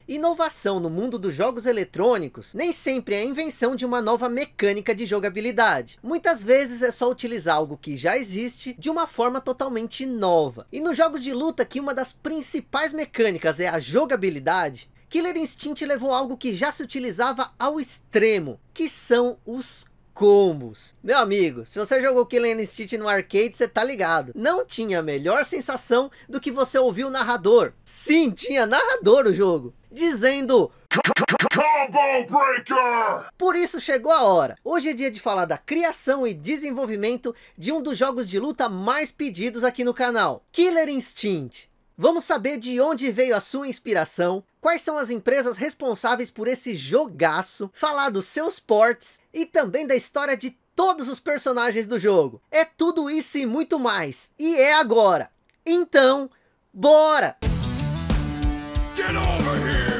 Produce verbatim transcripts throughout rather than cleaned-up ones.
Inovação no mundo dos jogos eletrônicos nem sempre é a invenção de uma nova mecânica de jogabilidade. Muitas vezes é só utilizar algo que já existe de uma forma totalmente nova. E nos jogos de luta, que uma das principais mecânicas é a jogabilidade, Killer Instinct levou algo que já se utilizava ao extremo, que são os combos. Meu amigo, se você jogou Killer Instinct no arcade, você tá ligado. Não tinha a melhor sensação do que você ouvir o narrador. Sim, tinha narrador o jogo, dizendo Combo Breaker! Por isso chegou a hora. Hoje é dia de falar da criação e desenvolvimento de um dos jogos de luta mais pedidos aqui no canal, Killer Instinct. Vamos saber de onde veio a sua inspiração, quais são as empresas responsáveis por esse jogaço, falar dos seus ports e também da história de todos os personagens do jogo. É tudo isso e muito mais, e é agora. Então, bora! Get over here!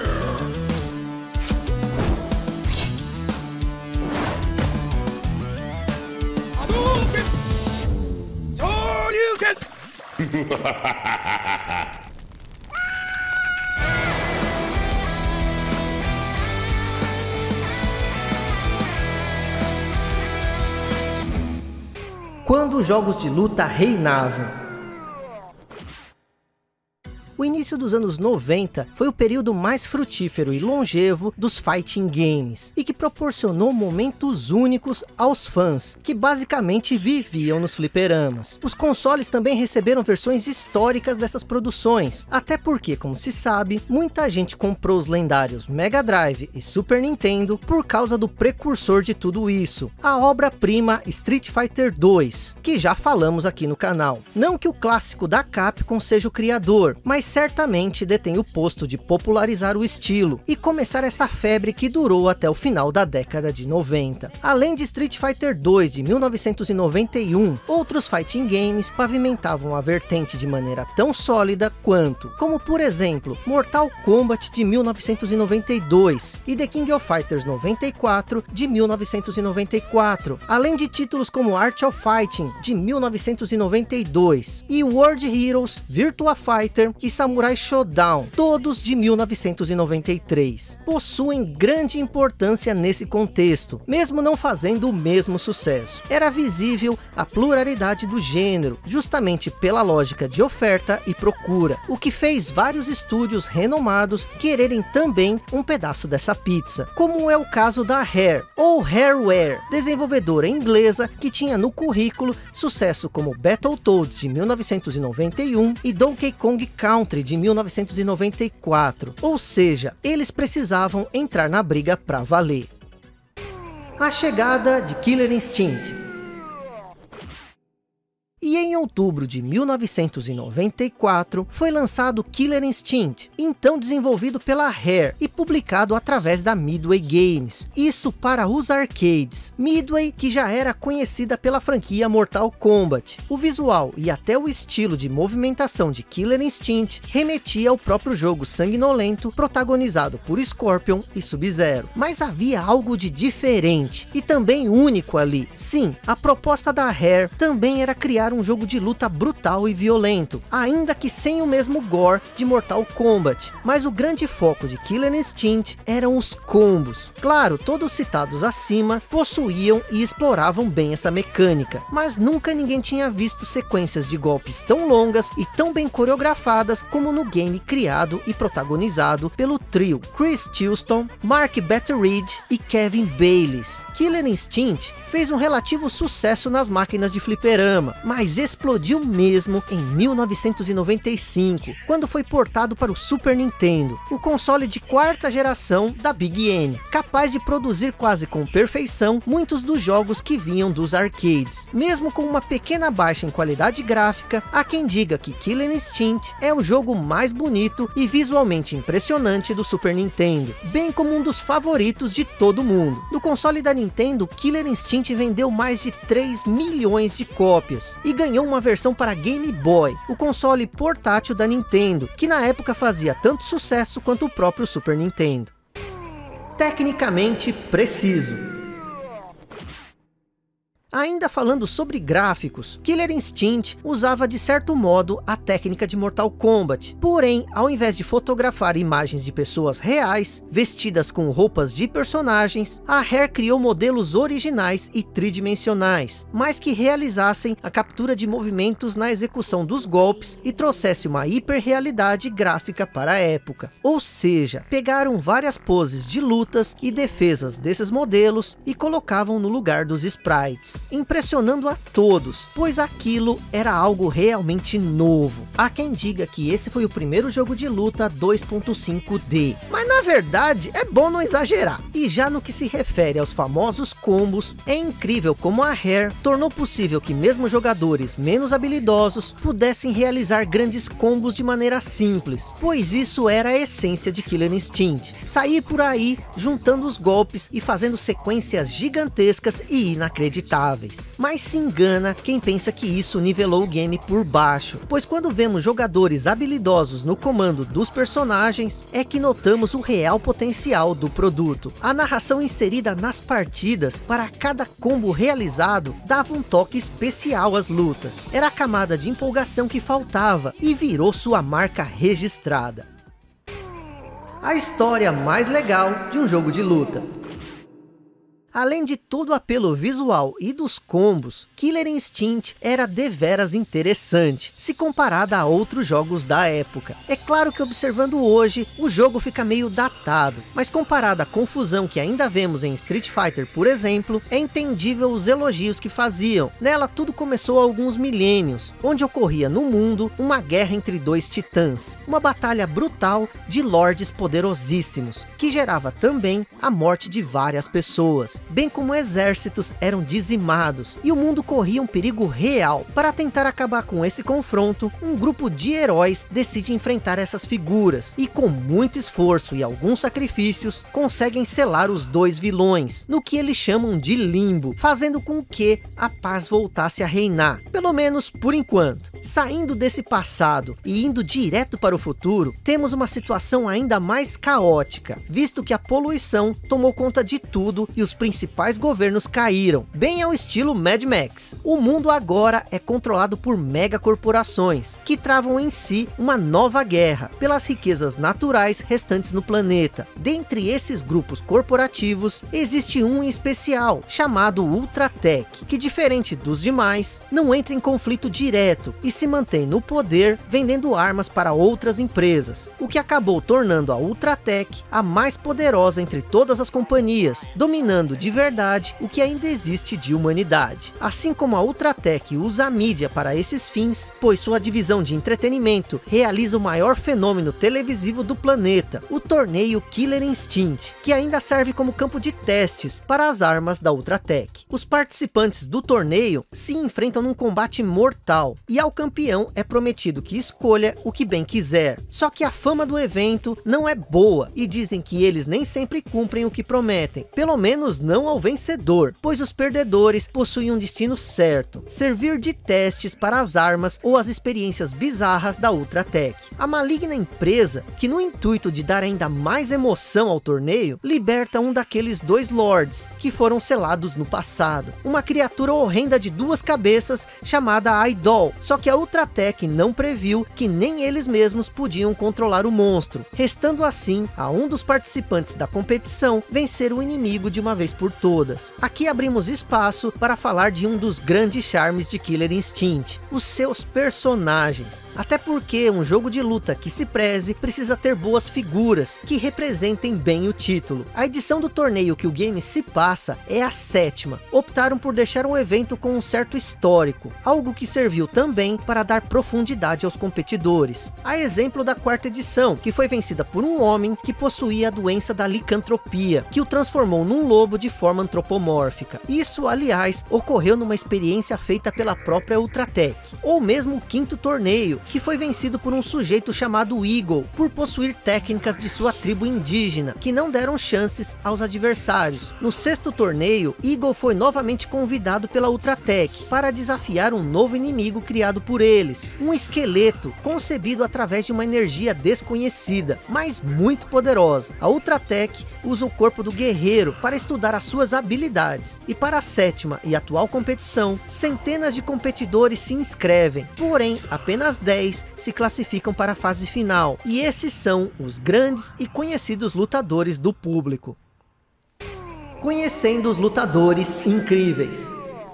Quando os jogos de luta reinavam. O início dos anos noventa foi o período mais frutífero e longevo dos fighting games, e que proporcionou momentos únicos aos fãs, que basicamente viviam nos fliperamas. Os consoles também receberam versões históricas dessas produções, até porque, como se sabe, muita gente comprou os lendários Mega Drive e Super Nintendo por causa do precursor de tudo isso, a obra-prima Street Fighter dois, que já falamos aqui no canal. Não que o clássico da Capcom seja o criador, mas certamente detém o posto de popularizar o estilo e começar essa febre que durou até o final da década de noventa. Além de Street Fighter dois de mil novecentos e noventa e um, outros fighting games pavimentavam a vertente de maneira tão sólida quanto, como por exemplo, Mortal Kombat de mil novecentos e noventa e dois e The King of Fighters noventa e quatro de mil novecentos e noventa e quatro, além de títulos como Art of Fighting de mil novecentos e noventa e dois e World Heroes, Virtua Fighter e Samurai Shodown, todos de mil novecentos e noventa e três. Possuem grande importância nesse contexto, mesmo não fazendo o mesmo sucesso. Era visível a pluralidade do gênero, justamente pela lógica de oferta e procura, o que fez vários estúdios renomados quererem também um pedaço dessa pizza, como é o caso da Rare, ou Rareware, desenvolvedora inglesa que tinha no currículo sucesso como Battletoads de mil novecentos e noventa e um e Donkey Kong Country de mil novecentos e noventa e quatro, ou seja, eles precisavam entrar na briga para valer. A chegada de Killer Instinct. E em outubro de mil novecentos e noventa e quatro foi lançado Killer Instinct, então desenvolvido pela Rare e publicado através da Midway Games, isso para os arcades. Midway, que já era conhecida pela franquia Mortal Kombat. O visual e até o estilo de movimentação de Killer Instinct remetia ao próprio jogo sanguinolento protagonizado por Scorpion e Sub-Zero. Mas havia algo de diferente e também único ali. Sim, a proposta da Rare também era criar um jogo de luta brutal e violento, ainda que sem o mesmo gore de Mortal Kombat, mas o grande foco de Killer Instinct eram os combos. Claro, todos citados acima possuíam e exploravam bem essa mecânica, mas nunca ninguém tinha visto sequências de golpes tão longas e tão bem coreografadas como no game criado e protagonizado pelo trio Chris Tilston, Mark Batteridge e Kevin Bayliss. Killer Instinct fez um relativo sucesso nas máquinas de fliperama, mas explodiu mesmo em mil novecentos e noventa e cinco, quando foi portado para o Super Nintendo, o console de quarta geração da Big N, capaz de produzir quase com perfeição muitos dos jogos que vinham dos arcades. Mesmo com uma pequena baixa em qualidade gráfica, há quem diga que Killer Instinct é o jogo mais bonito e visualmente impressionante do Super Nintendo, bem como um dos favoritos de todo mundo. Do console da Nintendo, Killer Instinct vendeu mais de três milhões de cópias e ganhou uma versão para Game Boy, o console portátil da Nintendo, que na época fazia tanto sucesso quanto o próprio Super Nintendo. Tecnicamente preciso. Ainda falando sobre gráficos, Killer Instinct usava de certo modo a técnica de Mortal Kombat, porém, ao invés de fotografar imagens de pessoas reais, vestidas com roupas de personagens, a Rare criou modelos originais e tridimensionais, mas que realizassem a captura de movimentos na execução dos golpes e trouxesse uma hiperrealidade gráfica para a época. Ou seja, pegaram várias poses de lutas e defesas desses modelos e colocavam no lugar dos sprites, impressionando a todos, pois aquilo era algo realmente novo. Há quem diga que esse foi o primeiro jogo de luta dois ponto cinco D, mas na verdade é bom não exagerar. E já no que se refere aos famosos combos, é incrível como a Rare tornou possível que mesmo jogadores menos habilidosos pudessem realizar grandes combos de maneira simples, pois isso era a essência de Killer Instinct, sair por aí juntando os golpes e fazendo sequências gigantescas e inacreditáveis. Mas se engana quem pensa que isso nivelou o game por baixo, pois quando vemos jogadores habilidosos no comando dos personagens, é que notamos o real potencial do produto. A narração inserida nas partidas para cada combo realizado dava um toque especial às lutas. Era a camada de empolgação que faltava e virou sua marca registrada. A história mais legal de um jogo de luta. Além de todo o apelo visual e dos combos, Killer Instinct era deveras interessante, se comparada a outros jogos da época. É claro que observando hoje, o jogo fica meio datado, mas comparado à confusão que ainda vemos em Street Fighter, por exemplo, é entendível os elogios que faziam. Nela tudo começou há alguns milênios, onde ocorria no mundo uma guerra entre dois titãs, uma batalha brutal de lords poderosíssimos, que gerava também a morte de várias pessoas, bem como exércitos eram dizimados, e o mundo corria um perigo real. Para tentar acabar com esse confronto, um grupo de heróis decide enfrentar essas figuras, e com muito esforço e alguns sacrifícios, conseguem selar os dois vilões, no que eles chamam de limbo, fazendo com que a paz voltasse a reinar, pelo menos por enquanto. Saindo desse passado e indo direto para o futuro, temos uma situação ainda mais caótica, visto que a poluição tomou conta de tudo e os principais governos caíram, bem ao estilo Mad Max. O mundo agora é controlado por megacorporações, que travam em si uma nova guerra pelas riquezas naturais restantes no planeta. Dentre esses grupos corporativos, existe um em especial, chamado Ultratech, que diferente dos demais, não entra em conflito direto e se mantém no poder vendendo armas para outras empresas, o que acabou tornando a Ultratech a mais poderosa entre todas as companhias, dominando de verdade o que ainda existe de humanidade. Assim como a Ultratech usa a mídia para esses fins, pois sua divisão de entretenimento realiza o maior fenômeno televisivo do planeta, o torneio Killer Instinct, que ainda serve como campo de testes para as armas da Ultratech. Os participantes do torneio se enfrentam num combate mortal, e ao campeão é prometido que escolha o que bem quiser. Só que a fama do evento não é boa, e dizem que eles nem sempre cumprem o que prometem, pelo menos não ao vencedor, pois os perdedores possuem um destino certo: servir de testes para as armas ou as experiências bizarras da Ultratech. A maligna empresa, que no intuito de dar ainda mais emoção ao torneio, liberta um daqueles dois lords que foram selados no passado, uma criatura horrenda de duas cabeças chamada Idol. Só que a Ultratech não previu que nem eles mesmos podiam controlar o monstro, restando assim a um dos participantes da competição vencer o inimigo de uma vez por todas. Aqui abrimos espaço para falar de um dos grandes charmes de Killer Instinct: os seus personagens. Até porque um jogo de luta que se preze precisa ter boas figuras que representem bem o título. A edição do torneio que o game se passa é a sétima. Optaram por deixar o evento com um certo histórico, algo que serviu também para dar profundidade aos competidores. A exemplo da quarta edição, que foi vencida por um homem que possuía a doença da licantropia, que o transformou num lobo de forma antropomórfica. Isso, aliás, ocorreu numa experiência feita pela própria Ultratech. Ou mesmo o quinto torneio, que foi vencido por um sujeito chamado Eagle, por possuir técnicas de sua tribo indígena, que não deram chances aos adversários. No sexto torneio, Eagle foi novamente convidado pela Ultratech para desafiar um novo inimigo criado por eles, um esqueleto concebido através de uma energia desconhecida, mas muito poderosa. A Ultratech usa o corpo do guerreiro para estudar provar as suas habilidades. E para a sétima e atual competição, centenas de competidores se inscrevem, porém apenas dez se classificam para a fase final, e esses são os grandes e conhecidos lutadores do público. Conhecendo os lutadores incríveis.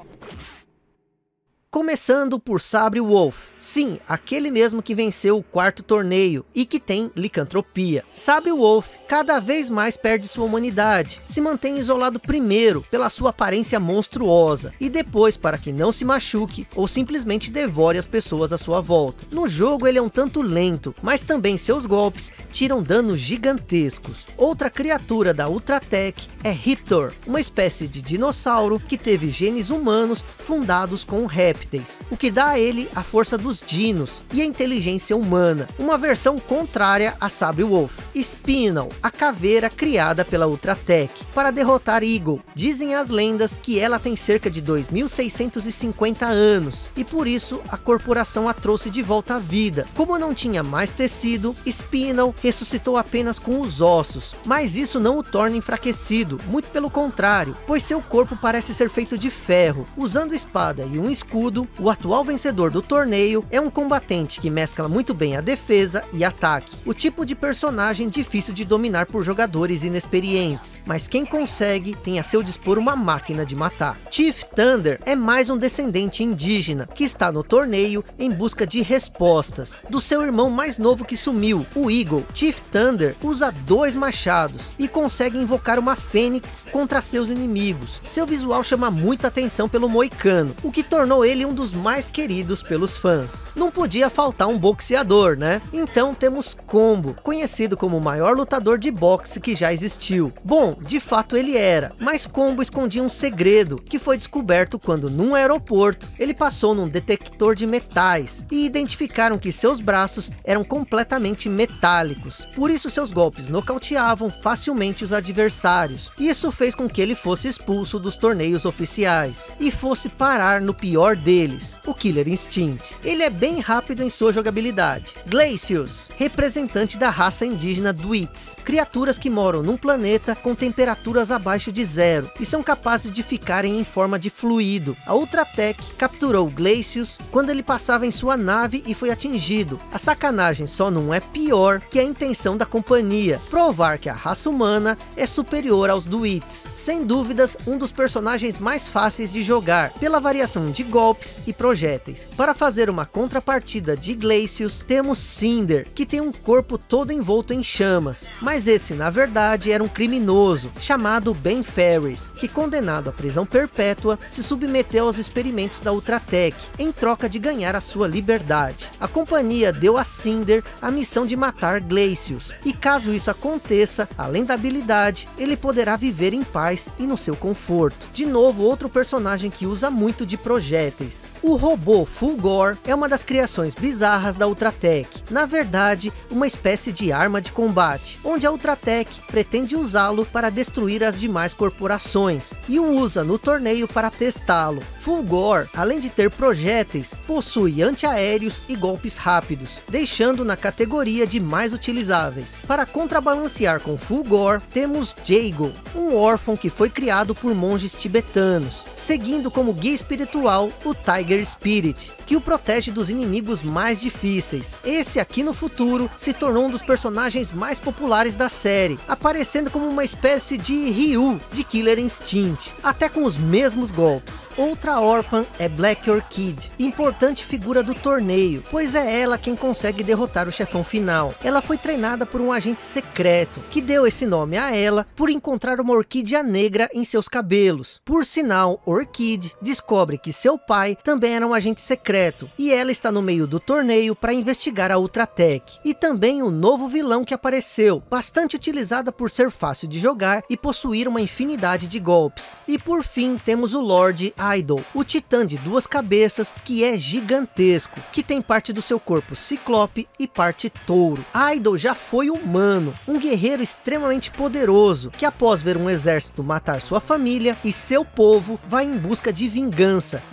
Começando por Sabre Wulf, sim, aquele mesmo que venceu o quarto torneio e que tem licantropia. Sabre Wulf cada vez mais perde sua humanidade, se mantém isolado primeiro pela sua aparência monstruosa e depois para que não se machuque ou simplesmente devore as pessoas à sua volta. No jogo ele é um tanto lento, mas também seus golpes tiram danos gigantescos. Outra criatura da Ultratech é Riptor, uma espécie de dinossauro que teve genes humanos fundados com répteis, o que dá a ele a força dos dinos e a inteligência humana, uma versão contrária a Sabre Wulf. Spinal, a caveira criada pela Ultratech para derrotar Eagle. Dizem as lendas que ela tem cerca de dois mil seiscentos e cinquenta anos, e por isso a corporação a trouxe de volta à vida. Como não tinha mais tecido, Spinal ressuscitou apenas com os ossos, mas isso não o torna enfraquecido, muito pelo contrário, pois seu corpo parece ser feito de ferro. Usando espada e um escudo, o atual vencedor do torneio é um combatente que mescla muito bem a defesa e ataque. O tipo de personagem difícil de dominar por jogadores inexperientes, mas quem consegue tem a seu dispor uma máquina de matar. Chief Thunder é mais um descendente indígena que está no torneio em busca de respostas do seu irmão mais novo que sumiu, o Eagle. Chief Thunder usa dois machados e consegue invocar uma fênix contra seus inimigos. Seu visual chama muita atenção pelo moicano, o que tornou ele um dos mais queridos pelos fãs. Não podia faltar um boxeador, né? Então temos Combo, conhecido como o maior lutador de boxe que já existiu. Bom, de fato ele era, mas Combo escondia um segredo que foi descoberto quando num aeroporto ele passou num detector de metais e identificaram que seus braços eram completamente metálicos. Por isso seus golpes nocauteavam facilmente os adversários. Isso fez com que ele fosse expulso dos torneios oficiais e fosse parar no pior deles, o Killer Instinct. Ele é bem rápido em sua jogabilidade. Glacius, representante da raça indígena Druids, criaturas que moram num planeta com temperaturas abaixo de zero e são capazes de ficarem em forma de fluido. A Ultratech capturou Glacius quando ele passava em sua nave e foi atingido. A sacanagem só não é pior que a intenção da companhia, provar que a raça humana é superior aos Druids. Sem dúvidas, um dos personagens mais fáceis de jogar, pela variação de golpes e projéteis. Para fazer uma contrapartida de Glacius, temos Cinder, que tem um corpo todo envolto em chamas, mas esse na verdade era um criminoso, chamado Ben Ferris, que condenado à prisão perpétua, se submeteu aos experimentos da Ultratech, em troca de ganhar a sua liberdade. A companhia deu a Cinder a missão de matar Glacius, e caso isso aconteça, além da habilidade, ele poderá viver em paz e no seu conforto. De novo, outro personagem que usa muito de projéteis. O robô Fulgor é uma das criações bizarras da Ultratech, na verdade uma espécie de arma de combate, onde a Ultratech pretende usá-lo para destruir as demais corporações, e o usa no torneio para testá-lo. Fulgor, além de ter projéteis, possui antiaéreos e golpes rápidos, deixando na categoria de mais utilizáveis. Para contrabalancear com Fulgor, temos Jago, um órfão que foi criado por monges tibetanos, seguindo como guia espiritual o Tiger Spirit, que o protege dos inimigos mais difíceis. Esse aqui no futuro se tornou um dos personagens mais populares da série, aparecendo como uma espécie de Ryu de Killer Instinct, até com os mesmos golpes. Outra órfã é Black Orchid, importante figura do torneio, pois é ela quem consegue derrotar o chefão final. Ela foi treinada por um agente secreto, que deu esse nome a ela por encontrar uma orquídea negra em seus cabelos. Por sinal, Orchid descobre que seu pai também era um agente secreto, e ela está no meio do torneio para investigar a Ultratech. E também o novo vilão que apareceu, bastante utilizada por ser fácil de jogar e possuir uma infinidade de golpes. E por fim temos o Lord Idol, o titã de duas cabeças que é gigantesco, que tem parte do seu corpo ciclope e parte touro. Idol já foi humano, um guerreiro extremamente poderoso, que após ver um exército matar sua família e seu povo, vai em busca de vingança, destruindo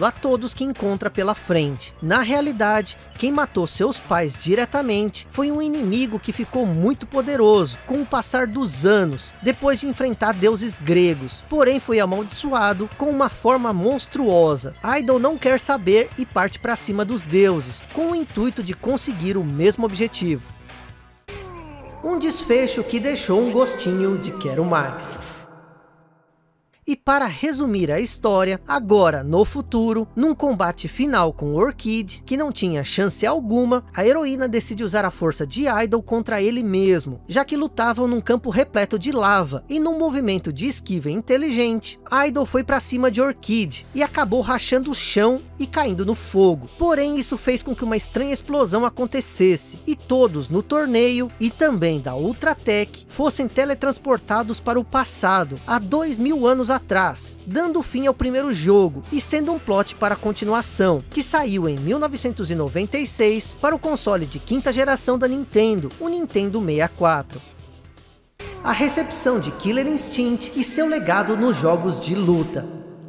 matando a todos que encontra pela frente. Na realidade, quem matou seus pais diretamente foi um inimigo que ficou muito poderoso com o passar dos anos, depois de enfrentar deuses gregos, porém foi amaldiçoado com uma forma monstruosa. Idol não quer saber e parte para cima dos deuses, com o intuito de conseguir o mesmo objetivo. Um desfecho que deixou um gostinho de quero mais. E para resumir a história, agora no futuro, num combate final com Orchid, que não tinha chance alguma, a heroína decide usar a força de Idol contra ele mesmo, já que lutavam num campo repleto de lava, e num movimento de esquiva inteligente, Idol foi para cima de Orchid, e acabou rachando o chão e caindo no fogo. Porém isso fez com que uma estranha explosão acontecesse, e todos no torneio, e também da Ultratech, fossem teletransportados para o passado, há dois mil anos atrás, dando fim ao primeiro jogo e sendo um plot para a continuação, que saiu em mil novecentos e noventa e seis para o console de quinta geração da Nintendo, o Nintendo sessenta e quatro. A recepção de Killer Instinct e seu legado nos jogos de luta.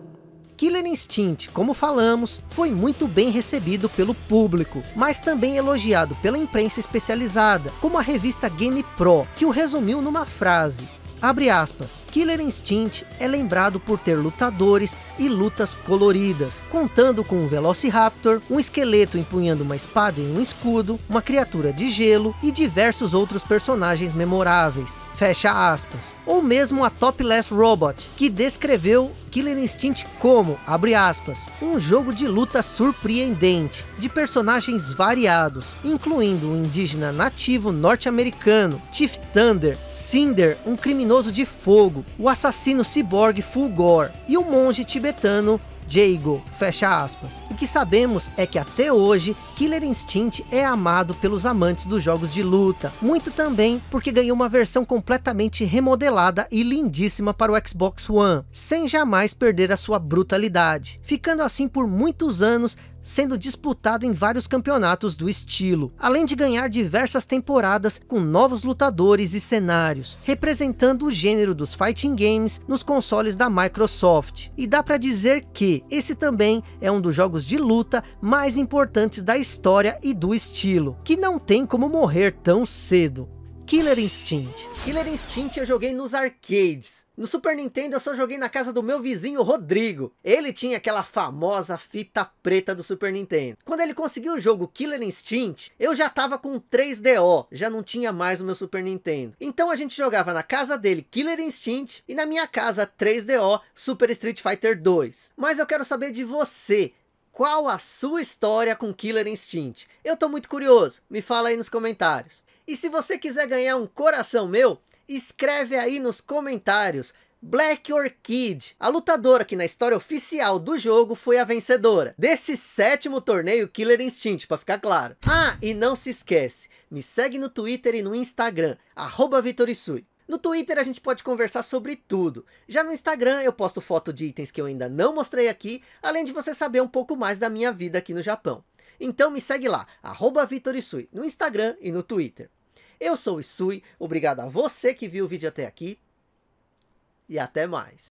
Killer Instinct, como falamos, foi muito bem recebido pelo público, mas também elogiado pela imprensa especializada, como a revista Game Pro, que o resumiu numa frase: abre aspas, Killer Instinct é lembrado por ter lutadores e lutas coloridas, contando com um Velociraptor, um esqueleto empunhando uma espada e um escudo, uma criatura de gelo e diversos outros personagens memoráveis, fecha aspas. Ou mesmo a Topless Robot, que descreveu Killer Instinct como, abre aspas, um jogo de luta surpreendente, de personagens variados, incluindo um indígena nativo norte-americano, Chief Thunder, Cinder, um criminoso de fogo, o assassino ciborgue Fulgor, e o monge tibetano Jago, fecha aspas. O que sabemos é que até hoje, Killer Instinct é amado pelos amantes dos jogos de luta, muito também porque ganhou uma versão completamente remodelada e lindíssima para o Xbox One, sem jamais perder a sua brutalidade, ficando assim por muitos anos, sendo disputado em vários campeonatos do estilo, além de ganhar diversas temporadas com novos lutadores e cenários, representando o gênero dos fighting games nos consoles da Microsoft. E dá para dizer que esse também é um dos jogos de luta mais importantes da história e do estilo, que não tem como morrer tão cedo. Killer Instinct. Killer Instinct eu joguei nos arcades. No Super Nintendo eu só joguei na casa do meu vizinho Rodrigo. Ele tinha aquela famosa fita preta do Super Nintendo. Quando ele conseguiu o jogo Killer Instinct, eu já tava com três D O, já não tinha mais o meu Super Nintendo. Então a gente jogava na casa dele Killer Instinct e na minha casa três D O Super Street Fighter dois. Mas eu quero saber de você. Qual a sua história com Killer Instinct? Eu tô muito curioso, me fala aí nos comentários. E se você quiser ganhar um coração meu, escreve aí nos comentários Black Orchid, a lutadora que na história oficial do jogo foi a vencedora desse sétimo torneio Killer Instinct, para ficar claro. Ah, e não se esquece, me segue no Twitter e no Instagram, arroba Vitorisui. No Twitter a gente pode conversar sobre tudo. Já no Instagram eu posto foto de itens que eu ainda não mostrei aqui, além de você saber um pouco mais da minha vida aqui no Japão. Então me segue lá, arroba Vitorisui, no Instagram e no Twitter. Eu sou o Isui, obrigado a você que viu o vídeo até aqui, e até mais.